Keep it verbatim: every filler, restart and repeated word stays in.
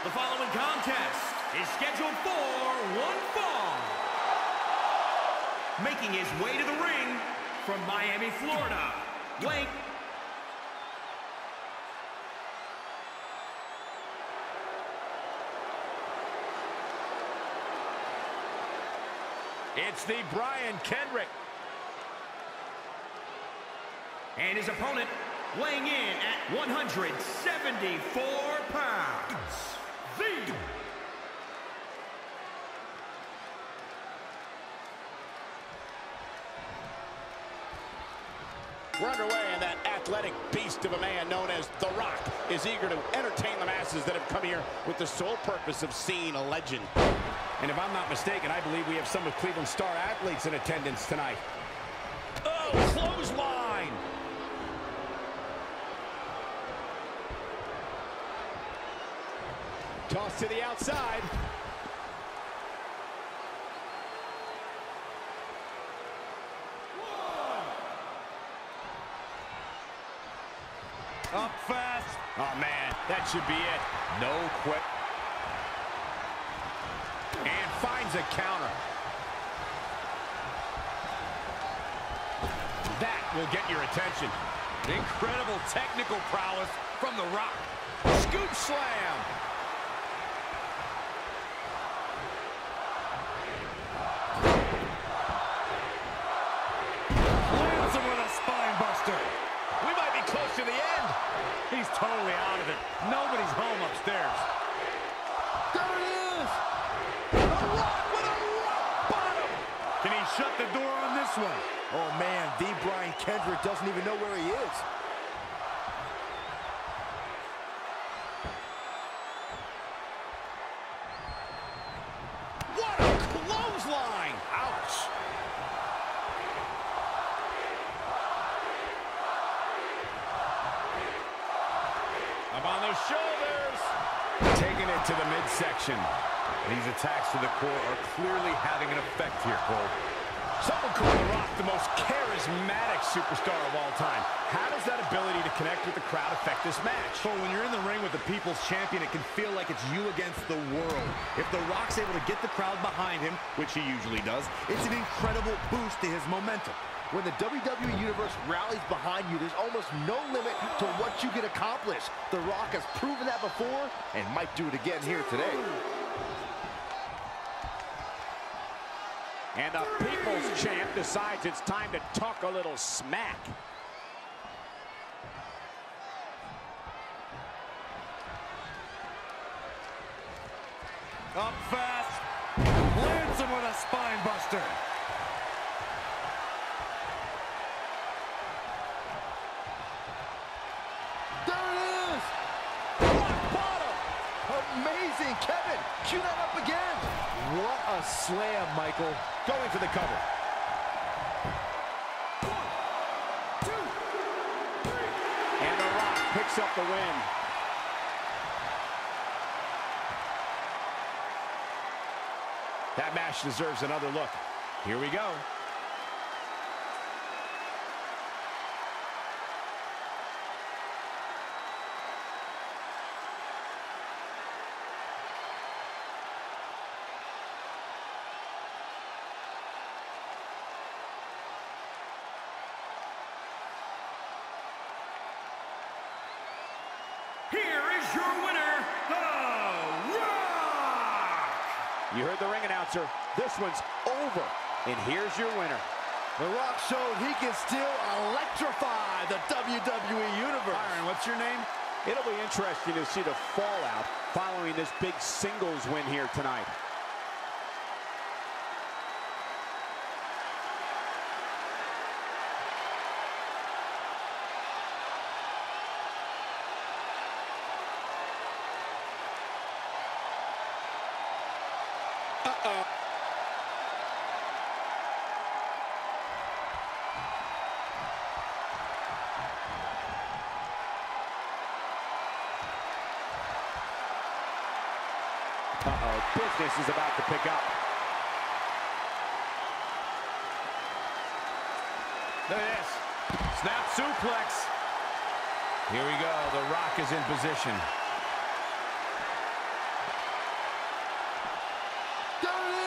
The following contest is scheduled for one fall. Making his way to the ring from Miami, Florida, Wayne. It's the Brian Kendrick. And his opponent weighing in at one hundred seventy-four pounds, the We're underway, and that athletic beast of a man known as The Rock is eager to entertain the masses that have come here with the sole purpose of seeing a legend. And if I'm not mistaken, I believe we have some of Cleveland's star athletes in attendance tonight. Oh, clothesline! Toss to the outside. Up fast. Oh, man, that should be it. No quit. And finds a counter. That will get your attention. Incredible technical prowess from The Rock. Scoop slam. Lands him with a spine buster. We might be close to the end. He's totally out of it. Nobody's home upstairs. There it is. The Rock with a rock bottom. Can he shut the door on this one? Oh, man, the Brian Kendrick doesn't even know where he is. What a clothesline. Ouch. Up on those shoulders. Taking it to the midsection. These attacks to the core are clearly having an effect here, Cole. Someone call The Rock the most charismatic superstar of all time. How does that ability to connect with the crowd affect this match? Well, when you're in the ring with the People's Champion, it can feel like it's you against the world. If The Rock's able to get the crowd behind him, which he usually does, it's an incredible boost to his momentum. When the W W E Universe rallies behind you, there's almost no limit to what you can accomplish. The Rock has proven that before and might do it again here today. And the People's Champ decides it's time to talk a little smack. Up fast. Lands him with a spine buster. There it is! Rock bottom! Amazing, Kevin! Cue that up again! What a slam, Michael. Going for the cover. one, two, three. And The Rock picks up the win. That match deserves another look. Here we go. Here is your winner, The Rock! You heard the ring announcer. This one's over. And here's your winner. The Rock showed he can still electrify the W W E Universe. Byron, what's your name? It'll be interesting to see the fallout following this big singles win here tonight. Uh-oh. Uh-oh, business is about to pick up. Look at this. Snap suplex. Here we go. The Rock is in position. There it